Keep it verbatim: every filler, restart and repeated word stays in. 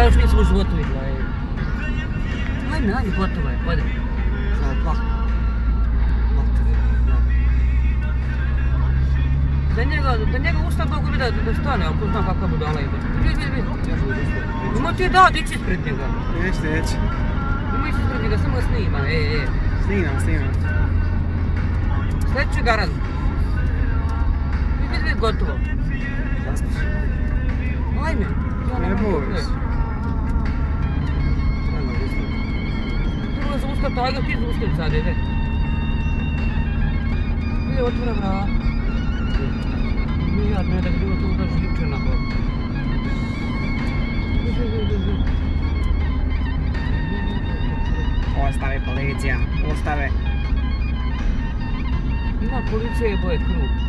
još nisam u životu vidjela. Ajme, ajme, gotovo je, ode. Pa. Da njega, da njega ustav mogu vidjeti da stane, ako znam kakva budala ide. Vidi, vidi, vidi. Ima ti da, dići ispred njega. Neće, neće. Ima ići ispred njega, samo ga snima, e, e. Snimam, snimam. Sljedeći garant. Vidi, vidi, gotovo. Zasmiš. Ajme. Ne boj se. Prvo sam ustav, ajde ti zaustavi sad, ide. Vidi, otvora vrata. Mijad, ne da bi bilo tu udaži ljuče na bok. Ostave policija, ostave. Ima policija i boje krug.